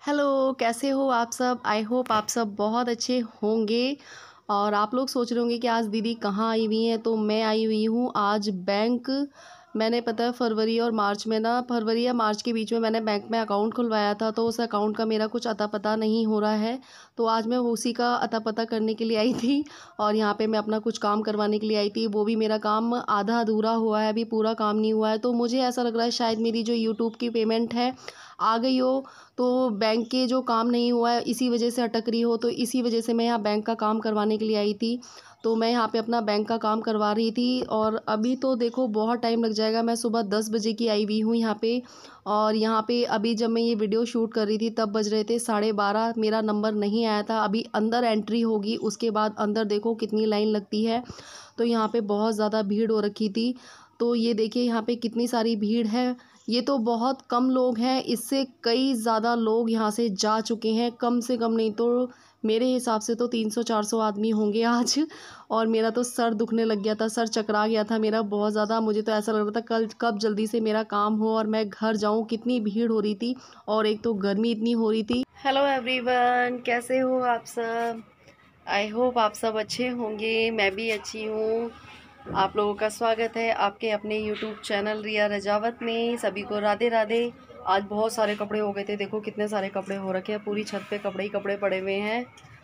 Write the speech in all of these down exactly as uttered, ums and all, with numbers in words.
Hello, कैसे हो आप सब? आई होप आप सब बहुत अच्छे होंगे। और आप लोग सोच रहे होंगे कि आज दीदी कहाँ आई हुई हैं। तो मैं आई हुई हूँ आज बैंक। मैंने पता है फरवरी और मार्च में ना फरवरी या मार्च के बीच में मैंने बैंक में अकाउंट खुलवाया था, तो उस अकाउंट का मेरा कुछ अता पता नहीं हो रहा है। तो आज मैं उसी का अता पता करने के लिए आई थी और यहाँ पे मैं अपना कुछ काम करवाने के लिए आई थी। वो भी मेरा काम आधा अधूरा हुआ है, अभी पूरा काम नहीं हुआ है। तो मुझे ऐसा लग रहा है शायद मेरी जो यूट्यूब की पेमेंट है आ गई हो, तो बैंक के जो काम नहीं हुआ है इसी वजह से अटक रही हो। तो इसी वजह से मैं यहाँ बैंक का काम करवाने के लिए आई थी। तो मैं यहाँ पे अपना बैंक का काम करवा रही थी और अभी तो देखो बहुत टाइम लग जाएगा। मैं सुबह दस बजे की आई हुई हूँ यहाँ पे। और यहाँ पे अभी जब मैं ये वीडियो शूट कर रही थी तब बज रहे थे साढ़े बारह। मेरा नंबर नहीं आया था। अभी अंदर एंट्री होगी, उसके बाद अंदर देखो कितनी लाइन लगती है। तो यहाँ पे बहुत ज़्यादा भीड़ हो रखी थी। तो ये देखिए यहाँ पे कितनी सारी भीड़ है। ये तो बहुत कम लोग हैं, इससे कई ज़्यादा लोग यहाँ से जा चुके हैं। कम से कम नहीं तो मेरे हिसाब से तो तीन सौ चार सौ आदमी होंगे आज। और मेरा तो सर दुखने लग गया था, सर चकरा गया था मेरा बहुत ज़्यादा। मुझे तो ऐसा लग रहा था कल कब जल्दी से मेरा काम हो और मैं घर जाऊँ। कितनी भीड़ हो रही थी और एक तो गर्मी इतनी हो रही थी। हेलो एवरीवन, कैसे हो आप सब? आई होप आप सब अच्छे होंगे। मैं भी अच्छी हूँ। आप लोगों का स्वागत है आपके अपने यूट्यूब चैनल रिया रजावत में। सभी को राधे राधे। आज बहुत सारे कपड़े हो गए थे, देखो कितने सारे कपड़े हो रखे हैं। पूरी छत पे कपड़े ही कपड़े पड़े हुए हैं।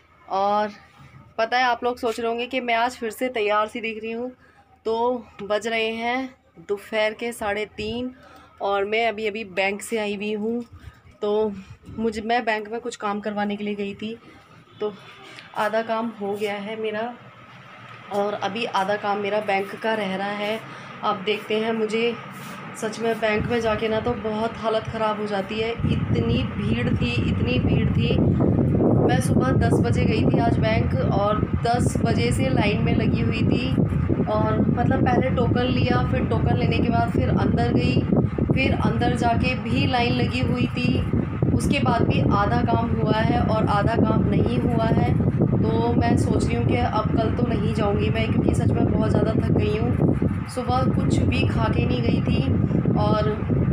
और पता है आप लोग सोच रहे होंगे कि मैं आज फिर से तैयार सी दिख रही हूँ। तो बज रहे हैं दोपहर के साढ़े तीन और मैं अभी अभी बैंक से आई हुई हूँ। तो मुझे मैं बैंक में कुछ काम करवाने के लिए गई थी, तो आधा काम हो गया है मेरा और अभी आधा काम मेरा बैंक का रह रहा है। अब देखते हैं। मुझे सच में बैंक में जाके ना तो बहुत हालत ख़राब हो जाती है। इतनी भीड़ थी, इतनी भीड़ थी। मैं सुबह दस बजे गई थी आज बैंक और दस बजे से लाइन में लगी हुई थी। और मतलब पहले टोकन लिया, फिर टोकन लेने के बाद फिर अंदर गई, फिर अंदर जाके भी लाइन लगी हुई थी। उसके बाद भी आधा काम हुआ है और आधा काम नहीं हुआ है। तो मैं सोच रही हूँ कि अब कल तो नहीं जाऊँगी मैं, क्योंकि सच में बहुत ज़्यादा थक गई हूँ। सुबह कुछ भी खा के नहीं गई थी और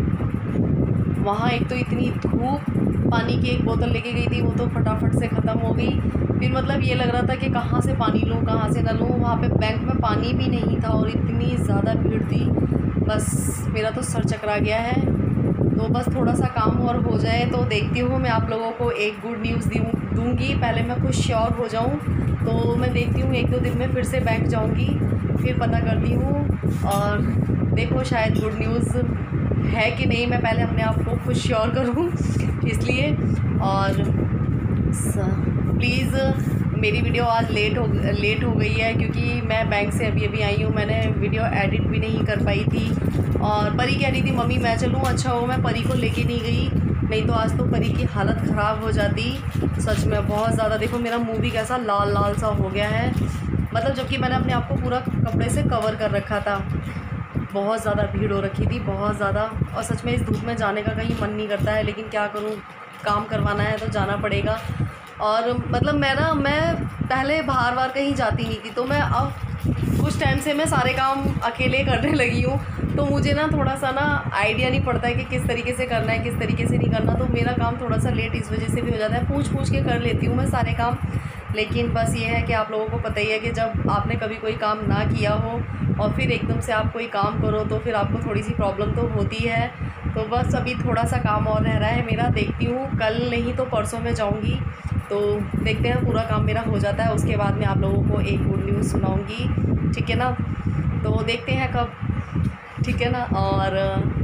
वहाँ एक तो इतनी धूप, पानी की एक बोतल लेके गई थी, वो तो फटाफट से ख़त्म हो गई। फिर मतलब ये लग रहा था कि कहाँ से पानी लूँ कहाँ से ना लूँ। वहाँ पे बैंक में पानी भी नहीं था और इतनी ज़्यादा भीड़ थी, बस मेरा तो सर चकरा गया है। तो बस थोड़ा सा काम और हो जाए तो देखती हूँ मैं आप लोगों को एक गुड न्यूज़ दूँ दूँगी। पहले मैं कुछ श्योर हो जाऊँ, तो मैं देखती हूँ एक दो दिन में फिर से बैंक जाऊँगी, फिर पता करती हूँ और देखो शायद गुड न्यूज़ है कि नहीं। मैं पहले अपने आप को खुद श्योर करूँ इसलिए। और प्लीज़ मेरी वीडियो आज लेट हो लेट हो गई है, क्योंकि मैं बैंक से अभी अभी आई हूँ। मैंने वीडियो एडिट भी नहीं कर पाई थी। और परी कह रही थी मम्मी मैं चलूँ, अच्छा हो मैं परी को लेके नहीं गई, नहीं तो आज तो परी की हालत ख़राब हो जाती सच में बहुत ज़्यादा। देखो मेरा मुँह भी कैसा लाल लाल सा हो गया है, मतलब जबकि मैंने अपने आप को पूरा कपड़े से कवर कर रखा था। बहुत ज़्यादा भीड़ हो रखी थी, बहुत ज़्यादा। और सच में इस धूप में जाने का कहीं मन नहीं करता है, लेकिन क्या करूँ, काम करवाना है तो जाना पड़ेगा। और मतलब मैं ना मैं पहले बाहर बाहर कहीं जाती नहीं थी, तो मैं अब कुछ टाइम से मैं सारे काम अकेले करने लगी हूँ। तो मुझे ना थोड़ा सा ना आइडिया नहीं पड़ता है कि किस तरीके से करना है किस तरीके से नहीं करना। तो मेरा काम थोड़ा सा लेट इस वजह से भी हो जाता है। पूछ पूछ के कर लेती हूँ मैं सारे काम, लेकिन बस ये है कि आप लोगों को पता ही है कि जब आपने कभी कोई काम ना किया हो और फिर एकदम से आप कोई काम करो तो फिर आपको थोड़ी सी प्रॉब्लम तो होती है। तो बस अभी थोड़ा सा काम और रह रहा है मेरा, देखती हूँ कल नहीं तो परसों में जाऊँगी। तो देखते हैं पूरा काम मेरा हो जाता है, उसके बाद मैं आप लोगों को एक गुड न्यूज़ सुनाऊँगी, ठीक है ना। तो देखते हैं कब, ठीक है ना। और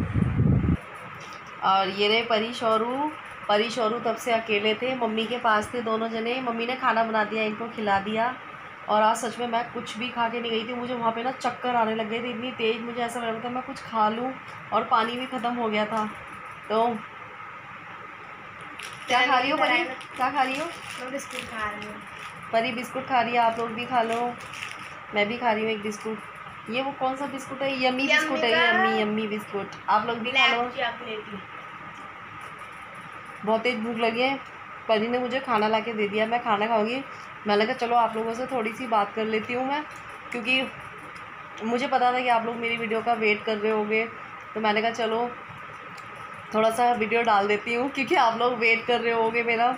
और ये रहे परी शौरू। परी शौरू तब से अकेले थे, मम्मी के पास थे दोनों जने। मम्मी ने खाना बना दिया, इनको खिला दिया। और आज सच में मैं कुछ भी खा के नहीं गई थी। मुझे वहाँ पे ना चक्कर आने लग गए थे इतनी तेज़, मुझे ऐसा लग रहा था मैं कुछ खा लूँ, और पानी भी ख़त्म हो गया था। तो क्या खा रही हो परी, क्या खा रही हो? मैं बिस्कुट खा रही हूँ। परी बिस्कुट खा रही है, आप लोग भी खा लो। मैं भी खा रही हूँ एक बिस्कुट। ये वो कौन सा बिस्कुट है? यम्मी बिस्कुट है, यम्मी यम्मी बिस्कुट। आप लोग भी खा लो। बहुत तेज भूख लगी है, परी ने मुझे खाना ला के दे दिया, मैं खाना खाऊंगी। मैंने कहा चलो आप लोगों से थोड़ी सी बात कर लेती हूँ मैं, क्योंकि मुझे पता था कि आप लोग मेरी वीडियो का वेट कर रहे होंगे। तो मैंने कहा चलो थोड़ा सा वीडियो डाल देती हूँ क्योंकि आप लोग वेट कर रहे होगे मेरा।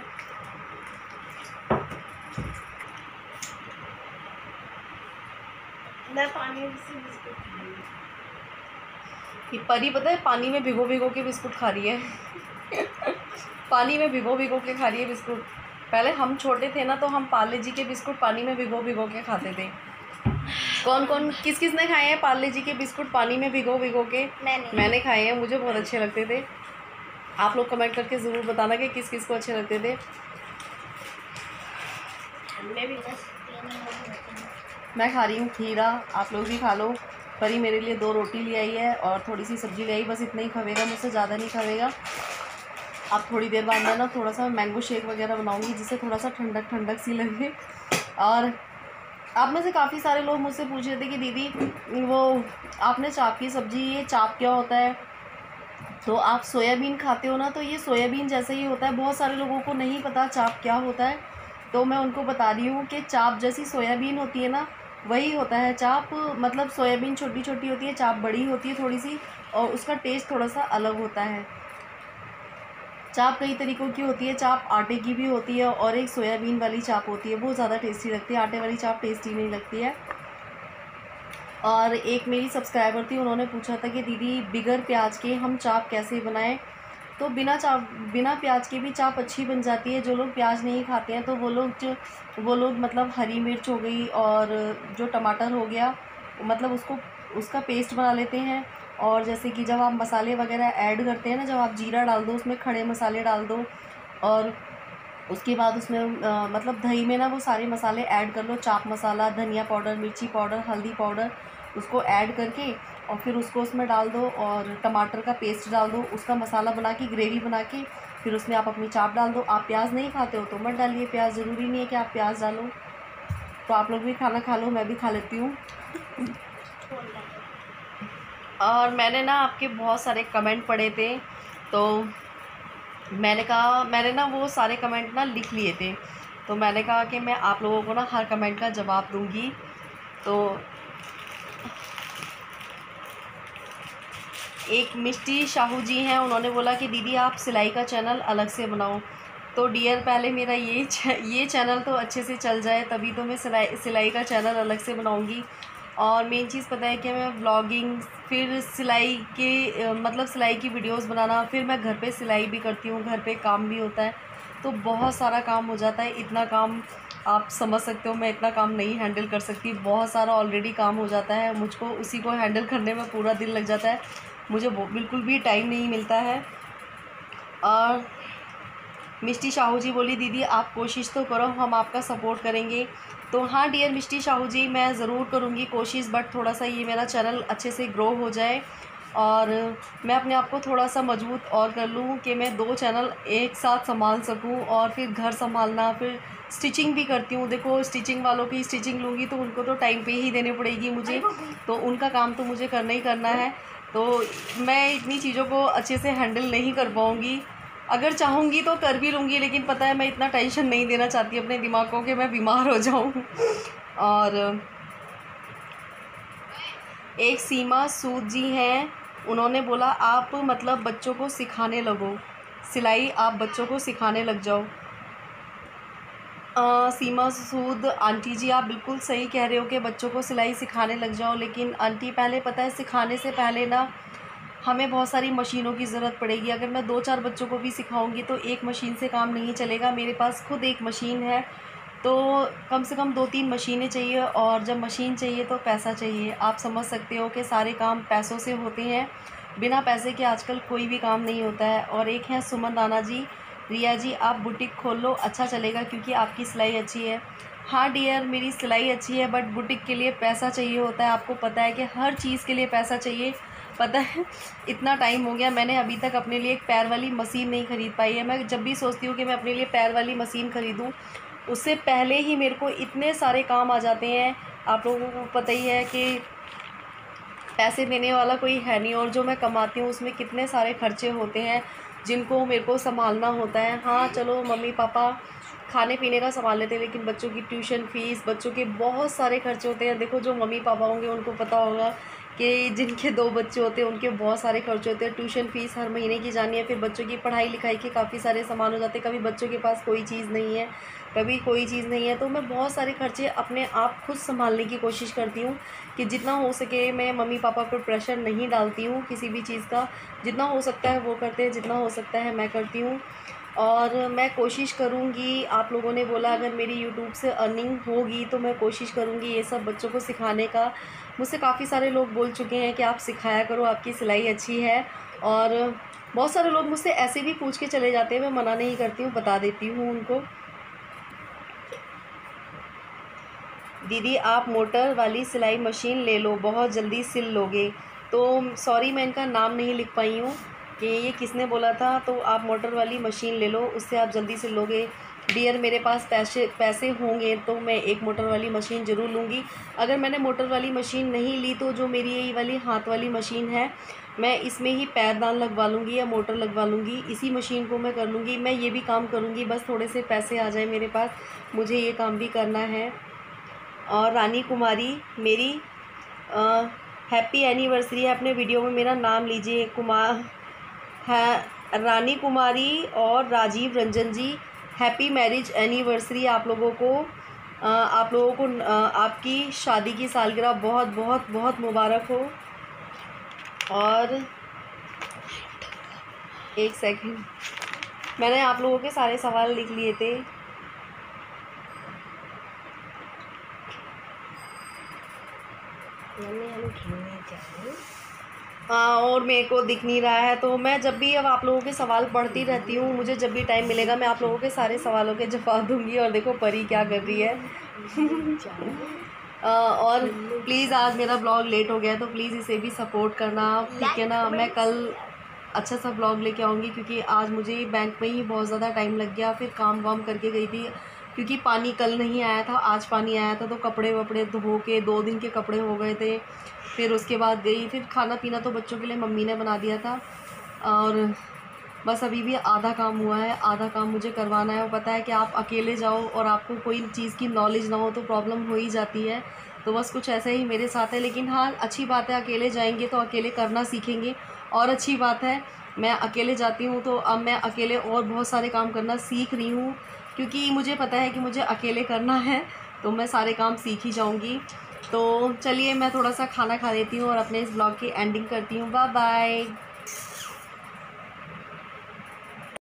मैं पानी से बिस्कुट खा ये परी पता है पानी में भिगो भिगो के बिस्कुट खा रही है पानी में भिगो भिगो के खा रही है बिस्कुट। पहले हम छोटे थे ना तो हम पार्ले जी के बिस्कुट पानी में भिगो भिगो के खाते थे। कौन कौन किस किस ने खाए हैं पार्ले जी के बिस्कुट पानी में भिगो भिगो के? मैंने मैंने खाए हैं, मुझे बहुत अच्छे लगते थे। आप लोग कमेंट करके ज़रूर बताना कि किस किस को अच्छे लगते थे। मैं भी बस मैं खा रही हूँ खीरा, आप लोग भी खा लो। परी मेरे लिए दो रोटी ले आई है और थोड़ी सी सब्ज़ी ले आई, बस इतना ही खावेगा, मुझसे ज़्यादा नहीं खावेगा। अब थोड़ी देर बाद मैं ना थोड़ा सा मैंगो शेक वगैरह बनाऊँगी जिससे थोड़ा सा ठंडक ठंडक सी लगे। और आप में से काफ़ी सारे लोग मुझसे पूछ रहे थे कि दीदी वो आपने चाप की सब्ज़ी, ये चाप क्या होता है? तो आप सोयाबीन खाते हो ना, तो ये सोयाबीन जैसा ही होता है। बहुत सारे लोगों को नहीं पता चाप क्या होता है, तो मैं उनको बता रही हूँ कि चाप जैसी सोयाबीन होती है ना, वही होता है चाप। मतलब सोयाबीन छोटी छोटी होती है, चाप बड़ी होती है थोड़ी सी, और उसका टेस्ट थोड़ा सा अलग होता है। चाप कई तरीक़ों की होती है, चाप आटे की भी होती है और एक सोयाबीन वाली चाप होती है, वो ज़्यादा टेस्टी लगती है। आटे वाली चाप टेस्टी नहीं लगती है। और एक मेरी सब्सक्राइबर थी, उन्होंने पूछा था कि दीदी बिगर प्याज के हम चाप कैसे बनाएं? तो बिना चाप बिना प्याज के भी चाप अच्छी बन जाती है। जो लोग प्याज नहीं खाते हैं तो वो लोग जो वो लोग मतलब हरी मिर्च हो गई और जो टमाटर हो गया, मतलब उसको उसका पेस्ट बना लेते हैं। और जैसे कि जब आप मसाले वगैरह ऐड करते हैं ना, जब आप जीरा डाल दो, उसमें खड़े मसाले डाल दो और उसके बाद उसमें आ, मतलब दही में ना वो सारे मसाले ऐड कर लो, चाप मसाला, धनिया पाउडर, मिर्ची पाउडर, हल्दी पाउडर, उसको ऐड करके और फिर उसको उसमें डाल दो और टमाटर का पेस्ट डाल दो, उसका मसाला बना के ग्रेवी बना के फिर उसमें आप अपनी चाप डाल दो। आप प्याज नहीं खाते हो तो मत डालिए प्याज, ज़रूरी नहीं है कि आप प्याज डालो। तो आप लोग भी खाना खा लो, मैं भी खा लेती हूँ। और मैंने ना आपके बहुत सारे कमेंट पढ़े थे, तो मैंने कहा मैंने ना वो सारे कमेंट ना लिख लिए थे, तो मैंने कहा कि मैं आप लोगों को ना हर कमेंट का जवाब दूंगी। तो एक मिष्टी शाहू जी हैं, उन्होंने बोला कि दीदी आप सिलाई का चैनल अलग से बनाओ। तो डियर पहले मेरा ये ये चैनल तो अच्छे से चल जाए, तभी तो मैं सिलाई सिलाई का चैनल अलग से बनाऊंगी। और मेन चीज़ पता है कि मैं व्लॉगिंग, फिर सिलाई के मतलब सिलाई की वीडियोस बनाना, फिर मैं घर पे सिलाई भी करती हूँ, घर पे काम भी होता है, तो बहुत सारा काम हो जाता है। इतना काम आप समझ सकते हो, मैं इतना काम नहीं हैंडल कर सकती, बहुत सारा ऑलरेडी काम हो जाता है मुझको, उसी को हैंडल करने में पूरा दिन लग जाता है, मुझे वो बिल्कुल भी टाइम नहीं मिलता है। और मिष्टी शाहू जी बोली दीदी आप कोशिश तो करो, हम आपका सपोर्ट करेंगे। तो हाँ डियर मिष्टी शाहू जी, मैं ज़रूर करूँगी कोशिश, बट थोड़ा सा ये मेरा चैनल अच्छे से ग्रो हो जाए और मैं अपने आप को थोड़ा सा मजबूत और कर लूँ कि मैं दो चैनल एक साथ संभाल सकूँ। और फिर घर संभालना, फिर स्टिचिंग भी करती हूँ। देखो स्टिचिंग वालों की स्टिचिंग लूँगी तो उनको तो टाइम पे ही देनी पड़ेगी मुझे, तो उनका काम तो मुझे करना ही करना है। तो मैं इतनी चीज़ों को अच्छे से हैंडल नहीं कर पाऊँगी, अगर चाहूँगी तो कर भी लूँगी, लेकिन पता है मैं इतना टेंशन नहीं देना चाहती अपने दिमाग को कि मैं बीमार हो जाऊँ। और एक सीमा सूद जी हैं, उन्होंने बोला आप मतलब बच्चों को सिखाने लगो सिलाई, आप बच्चों को सिखाने लग जाओ। आ, सीमा सूद आंटी जी आप बिल्कुल सही कह रहे हो कि बच्चों को सिलाई सिखाने लग जाओ, लेकिन आंटी पहले पता है सिखाने से पहले ना हमें बहुत सारी मशीनों की ज़रूरत पड़ेगी। अगर मैं दो चार बच्चों को भी सिखाऊंगी तो एक मशीन से काम नहीं चलेगा। मेरे पास खुद एक मशीन है, तो कम से कम दो तीन मशीनें चाहिए, और जब मशीन चाहिए तो पैसा चाहिए। आप समझ सकते हो कि सारे काम पैसों से होते हैं, बिना पैसे के आजकल कोई भी काम नहीं होता है। और एक है सुमन राणा जी, रिया जी आप बुटीक खोल लो, अच्छा चलेगा क्योंकि आपकी सिलाई अच्छी है। हाँ डियर मेरी सिलाई अच्छी है, बट बुटीक के लिए पैसा चाहिए होता है। आपको पता है कि हर चीज़ के लिए पैसा चाहिए। पता है इतना टाइम हो गया मैंने अभी तक अपने लिए एक पैर वाली मशीन नहीं ख़रीद पाई है। मैं जब भी सोचती हूँ कि मैं अपने लिए पैर वाली मशीन ख़रीदूँ, उससे पहले ही मेरे को इतने सारे काम आ जाते हैं। आप लोगों को पता ही है कि पैसे देने वाला कोई है नहीं, और जो मैं कमाती हूँ उसमें कितने सारे खर्चे होते हैं जिनको मेरे को संभालना होता है। हाँ चलो मम्मी पापा खाने पीने का संभाल लेते हैं, लेकिन बच्चों की ट्यूशन फ़ीस, बच्चों के बहुत सारे खर्चे होते हैं। देखो जो मम्मी पापा होंगे उनको पता होगा कि जिनके दो बच्चे होते हैं उनके बहुत सारे खर्च होते हैं, ट्यूशन फ़ीस हर महीने की जानी है, फिर बच्चों की पढ़ाई लिखाई के काफ़ी सारे सामान हो जाते हैं, कभी बच्चों के पास कोई चीज़ नहीं है, कभी कोई चीज़ नहीं है। तो मैं बहुत सारे खर्चे अपने आप खुद संभालने की कोशिश करती हूँ कि जितना हो सके मैं मम्मी पापा पर प्रेशर नहीं डालती हूँ किसी भी चीज़ का। जितना हो सकता है वो करते हैं, जितना हो सकता है मैं करती हूँ। और मैं कोशिश करूँगी, आप लोगों ने बोला अगर मेरी यूट्यूब से अर्निंग होगी तो मैं कोशिश करूँगी ये सब बच्चों को सिखाने का। मुझसे काफ़ी सारे लोग बोल चुके हैं कि आप सिखाया करो, आपकी सिलाई अच्छी है। और बहुत सारे लोग मुझसे ऐसे भी पूछ के चले जाते हैं, मैं मना नहीं करती हूँ, बता देती हूँ उनको। दीदी आप मोटर वाली सिलाई मशीन ले लो, बहुत जल्दी सिल लोगे। तो सॉरी मैं इनका नाम नहीं लिख पाई हूँ कि ये किसने बोला था। तो आप मोटर वाली मशीन ले लो, उससे आप जल्दी सिल लोगे। डियर मेरे पास पैसे पैसे होंगे तो मैं एक मोटर वाली मशीन ज़रूर लूँगी। अगर मैंने मोटर वाली मशीन नहीं ली तो जो मेरी यही वाली हाथ वाली मशीन है, मैं इसमें ही पैरदान लगवा लूँगी या मोटर लगवा लूँगी, इसी मशीन को मैं कर लूँगी। मैं ये भी काम करूँगी, बस थोड़े से पैसे आ जाए मेरे पास, मुझे ये काम भी करना है। और रानी कुमारी मेरी हैप्पी एनिवर्सरी है, अपने वीडियो में मेरा नाम लीजिए। कुमार है रानी कुमारी और Rajiv Ranjan ji, happy marriage anniversary आप लोगों को। आ, आप लोगों को आ, आपकी शादी की सालगिरह बहुत बहुत बहुत मुबारक हो। और एक सेकंड, मैंने आप लोगों के सारे सवाल लिख लिए थे। हाँ, और मेरे को दिख नहीं रहा है तो मैं जब भी अब आप लोगों के सवाल पढ़ती रहती हूँ, मुझे जब भी टाइम मिलेगा मैं आप लोगों के सारे सवालों के जवाब दूंगी। और देखो परी क्या कर रही है। आ, और प्लीज़ आज मेरा ब्लॉग लेट हो गया तो प्लीज़ इसे भी सपोर्ट करना, ठीक है ना। मैं कल अच्छा सा ब्लॉग लेके आऊँगी क्योंकि आज मुझे बैंक में ही बहुत ज़्यादा टाइम लग गया, फिर काम वाम करके गई थी क्योंकि पानी कल नहीं आया था, आज पानी आया था तो कपड़े वपड़े धो के दो दिन के कपड़े हो गए थे। फिर उसके बाद गई, फिर खाना पीना तो बच्चों के लिए मम्मी ने बना दिया था। और बस अभी भी आधा काम हुआ है, आधा काम मुझे करवाना है। वो पता है कि आप अकेले जाओ और आपको कोई चीज़ की नॉलेज ना हो तो प्रॉब्लम हो ही जाती है। तो बस कुछ ऐसे ही मेरे साथ है, लेकिन हाँ अच्छी बात है, अकेले जाएंगे तो अकेले करना सीखेंगे। और अच्छी बात है मैं अकेले जाती हूँ तो अब मैं अकेले और बहुत सारे काम करना सीख रही हूँ क्योंकि मुझे पता है कि मुझे अकेले करना है तो मैं सारे काम सीख ही जाऊँगी। तो चलिए मैं थोड़ा सा खाना खा लेती हूँ और अपने इस ब्लॉग की एंडिंग करती हूँ। Bye bye.